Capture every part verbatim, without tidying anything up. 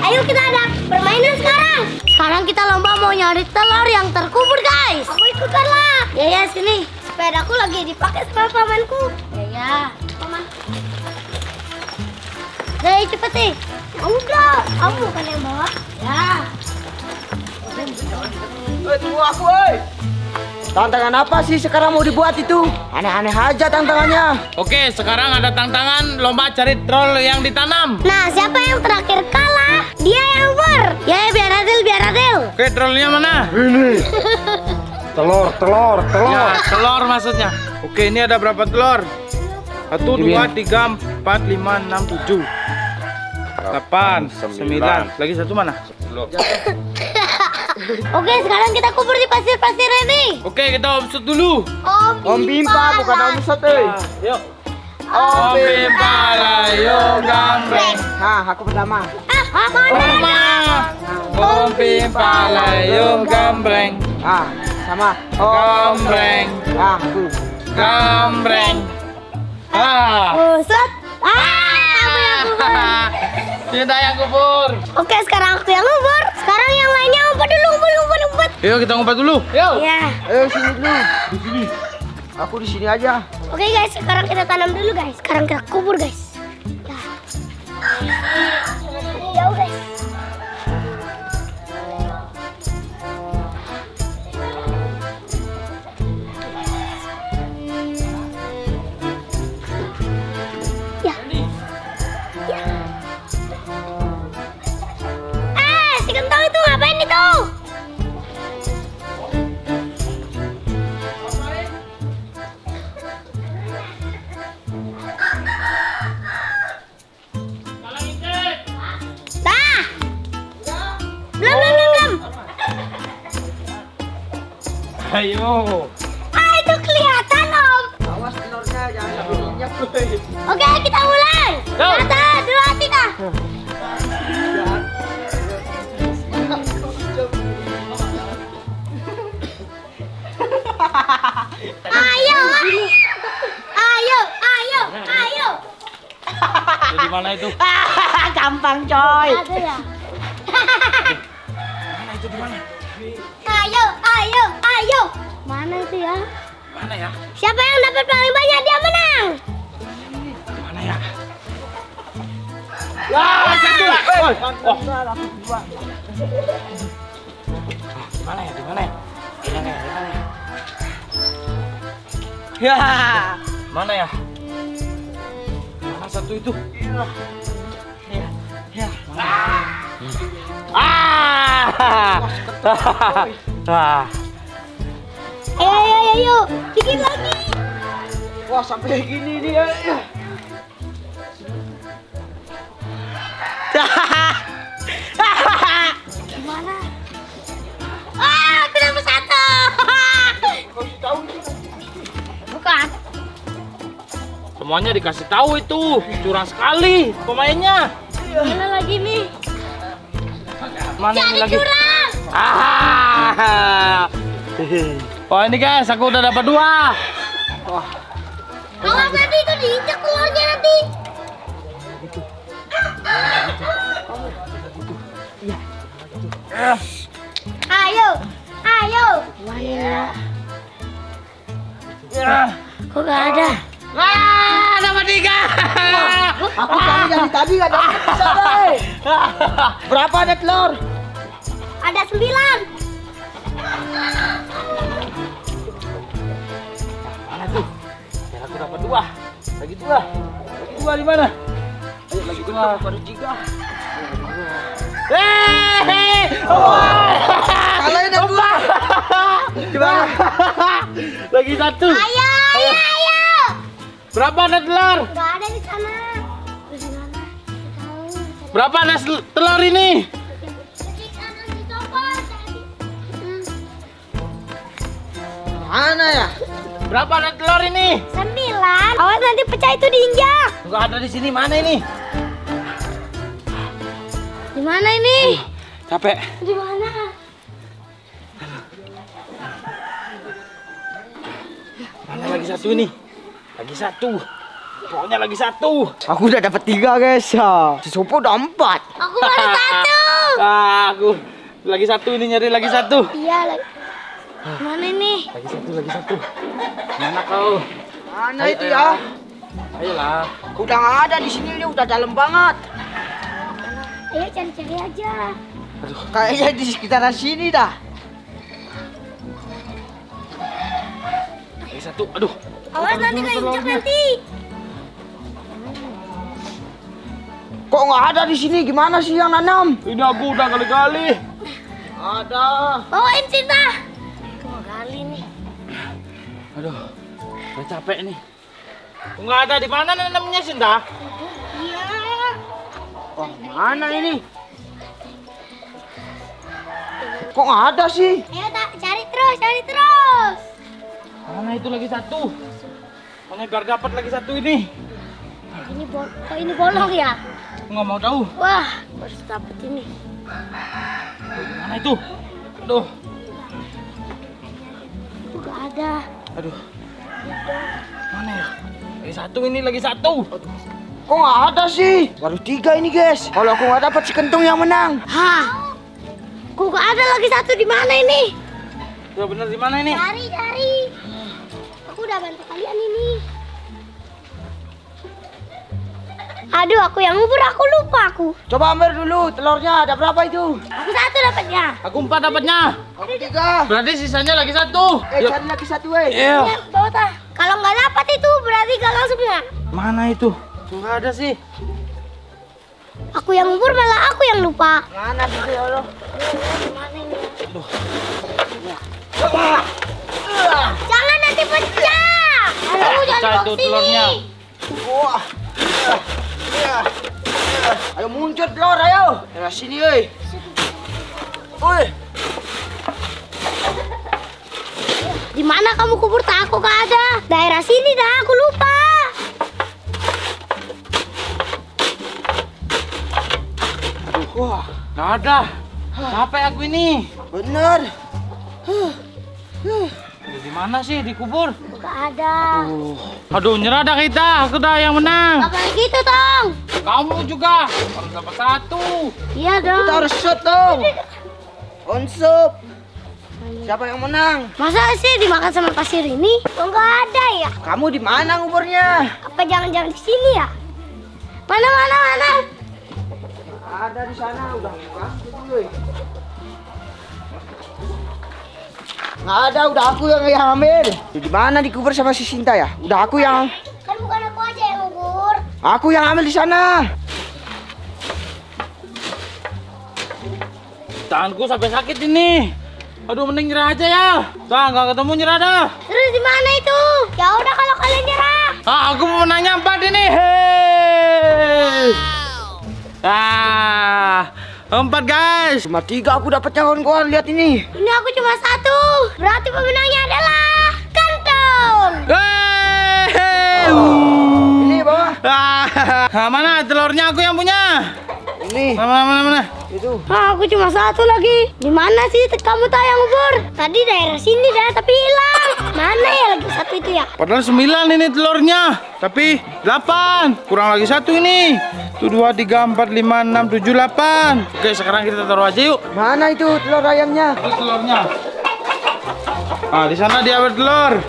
Ayo kita ada permainan sekarang. Sekarang kita lomba mau nyari telur yang terkubur, guys. Aku ikutan lah. Ya ya sini. Sepedaku lagi dipakai sama pamanku. Ya ya, paman. Jadi cepet nih. Ya udah, kamu bukan yang bawa. Ya. Eh, tunggu aku, woi. Tantangan apa sih sekarang mau dibuat itu? Aneh-aneh aja tantangannya. Oke, sekarang ada tantangan lomba cari troll yang ditanam. Nah, siapa yang terakhir kalah, dia yang ber. Ya, biar adil, biar adil. Oke, trollnya mana? Ini. Telur, telur, telur. Ya, telur maksudnya. Oke, ini ada berapa telur? Satu, dua, tiga, empat, lima, enam, tujuh, delapan, sembilan. Lagi satu mana? Oke, sekarang kita kubur di pasir-pasir ini. Oke, kita omsut dulu. Om, Om Bimpa bukan Om Sot, eh. Yuk. Om Bimpa layo gambreng. Nah, aku pertama. Ah, apa? Oma. Om Bimpa layo gambreng. Ah, sama. Gambreng. Ah, aku. Gambreng. Ah. Buset. Ah, kamu yang kubur. Kita yang kubur. Oke, sekarang aku yang kubur. Sekarang yang lainnya ngumpet dulu, ngumpet, ngumpet, ngumpet. Yuk kita ngumpet dulu. Yuk. Ya. Ayo sini dulu. Di sini. Aku di sini aja. Oke guys, sekarang kita tanam dulu guys. Sekarang kita kubur guys. Ya. Jauh guys. Ya. Ya. Eh, si kentang itu ngapain itu? Dah. Belum, belum, belum, belum. Ayo. Ah, itu kelihatan om. Awas telurnya jangan sampai minyak. Oke, kita mulai. Yo. Satu, dua, tiga. Ayo, ayo, ayo, ayo. Di mana itu? Gampang coy. Ada ya? Mana itu di mana? Ayo, ayo, ayo. Mana itu ya? Mana ya? Siapa yang dapat paling banyak dia menang. Di mana ya? Wah, satu. Oh. Oh, aku dua. Di mana ya? Di mana ya? Di mana ya? Di mana ya? Ya. Mana ya? Mana satu itu? Ya. Ya. Ah! Ah! Ayo, ayo, ayo, ayo. Dikit lagi. Wah, sampai gini dia. Gimana? Ah, aku dapat satu. Kau tahu ini? Bukan. Semuanya dikasih tahu itu. Curang sekali pemainnya. Mana lagi nih? Mana ini Jadi lagi? curang. Ah! Oh ini guys, aku udah dapat dua. Wah, Awas nanti itu diinjak telurnya nanti. Ayo, ayo. Ya. Kok gak ada? Ah, dapat tiga. aku cari dari tadi nggak dapat bisa, deh. Berapa ada telur? Ada sembilan. Mana tuh? Ya, aku dapat dua. Lagi dua. Lagi dua di mana? Ayo lagi dua, baru tiga. Hehehe. Kalian ada dua. Gimana? Lagi satu. Ayo, ayo, ayo. Berapa ada telur? Gak ada di sana. Di mana? Tahu. Berapa ada telur ini? Di sana dicopot. Hmm, Mana ya? Berapa ada telur ini? Sembilan. Awas nanti pecah itu diinjak. Enggak ada di sini. Mana ini? Di mana ini? Capek. Di mana? Mana lagi satu ini? Lagi satu. Pokoknya lagi satu. Aku udah dapat tiga guys ya. Si Sopo udah empat. Aku baru satu. aku. Lagi satu ini, nyari lagi satu. Iya, lagi. Mana ini? Lagi satu, lagi satu. Mana kau? Mana Ayo, itu ayo. ya? Ayolah. Udah nggak ada di sini, ini udah dalam banget. Ayo cari-cari aja. Aduh. Kayaknya di sekitaran sini dah. Lagi satu. Aduh. Awas nanti keinjak nanti. Kok nggak ada di sini? Gimana sih yang nanam? Ini aku udah kali-kali. Ada. Bawain Cinta. Aku mau gali nih. Aduh. Udah capek nih. Nggak ada, di mana nanamnya Sinta? Iya. Wah, mana ini? Kok nggak ada sih? Ayo tak cari terus, cari terus. Mana itu lagi satu? Mana biar dapat lagi satu ini? Ini bol, kok ini bolong ya? Aku nggak mau tahu. Wah, harus dapet ini. Mana itu? Aduh. Itu gak ada. Aduh. Mana ya? Lagi satu ini, lagi satu. Kok nggak ada sih? Baru tiga ini guys. Kalau aku nggak dapat si kentung yang menang. Hah? Kok gak ada lagi satu di mana ini? Udah bener di mana ini? Cari, cari. Aku udah bantu kalian ini. Aduh, aku yang ngubur, aku lupa aku. Coba ambil dulu telurnya. Ada berapa itu? Aku satu dapatnya. Aku empat dapatnya. Aku tiga. Berarti sisanya lagi satu. Eh, Yuk. cari lagi satu eh. Iya. Ya, bawa tah. Kalau nggak dapat itu berarti gak langsung ya. Mana itu? Nggak ada sih. Aku yang ngubur malah aku yang lupa. Mana sih ya Allah? Mana ini? Aduh. Jangan nanti pecah. Aduh, jangan Pecah bawa itu sini. telurnya. Wah. Ya. Ayo muncul telur, ayo. Dari sini, oi. Oi. Di mana kamu kubur tak? Aku gak ada. Daerah sini dah, aku lupa. Aduh. Wah. Nggak ada. Capek aku ini. Bener. Aduh, di mana sih? Dikubur. Gak ada. Aduh. Aduh, nyerah dah kita. Aku dah yang menang. Gak boleh gitu, Tong. Kamu juga. Harus dapat satu. Iya dong. Kita harus shoot dong. Onsup. Siapa yang menang? Masa sih dimakan sama pasir ini? Oh, nggak ada ya? Kamu di mana nguburnya? Apa jangan-jangan di sini ya? Mana mana mana? Ada di sana, udah masuk dulu. Nggak ada, udah aku yang yang ambil. Di mana dikubur sama si Sinta ya? Udah aku yang Kan bukan aku aja yang ngubur. aku yang ambil di sana. Tanganku sampai sakit ini. Aduh, mending nyerah aja ya. Dah, nggak ketemu nyerah dah. Terus di mana itu? Ya udah kalau kalian nyerah. Ah, aku mau menangnya empat ini. Hei. Ah, empat guys. Cuma tiga aku dapatnya kawan-kawan, lihat ini. Ini aku cuma satu. Berarti pemenangnya adalah Kantong. Hei. Ini bawah. Ah, mana telurnya aku yang punya? Ini Mana mana mana. itu. Ah, aku cuma satu lagi. Di mana sih kamu tahu yang ngubur? Tadi daerah sini dah, tapi hilang. Mana ya lagi satu itu ya? Padahal sembilan ini telurnya, tapi delapan. Kurang lagi satu ini. Tuh dua, tiga, empat, lima, enam, tujuh, delapan. Oke, sekarang kita taruh aja yuk. Mana itu telur ayamnya? Itu telurnya. Ah, di sana dia bertelur.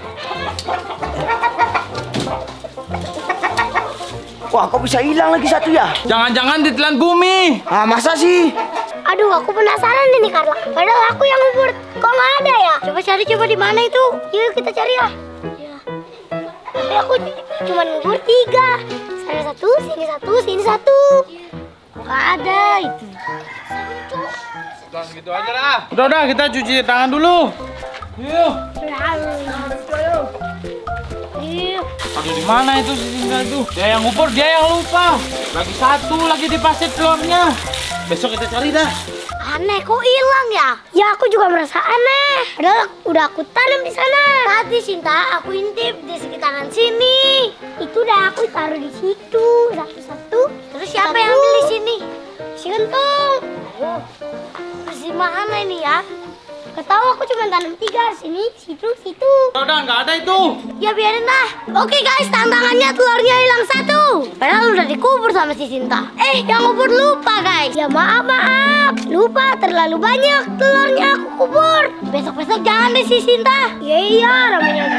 Wah, kok bisa hilang lagi satu ya? Jangan-jangan ditelan bumi. Ah, masa sih? Aduh, aku penasaran ini Carla. Padahal aku yang ngubur. Kok nggak ada ya? Coba cari coba di mana itu. Yuk kita cari ya. Ya. Tapi aku cuma ngubur tiga. Sana satu, sini satu, sini satu. Nggak ada itu. Udah gitu aja lah. Udah udah, kita cuci tangan dulu. Yuk. Yuk. Aduh, di mana itu si Sinta itu? Dia yang ngubur, dia yang lupa. Lagi satu lagi di pasir telurnya. Besok kita cari dah. Aneh, kok hilang ya? Ya aku juga merasa aneh. Padahal udah aku tanam di sana. Tadi Sinta aku intip di sekitaran sini. Itu udah aku taruh di situ satu-satu. Terus siapa yang ambil di sini? Si Kentung. Si mana ini ya? Ketahu aku cuma tanam tiga, sini, situ, situ. Udah nggak ada itu. Ya biarin dah. Oke guys, tantangannya telurnya hilang satu. Padahal udah dikubur sama si Sinta. Eh, yang ngubur lupa guys. Ya maaf maaf. Lupa, terlalu banyak telurnya aku kubur. Besok-besok jangan deh si Sinta. Iya iya, ramenya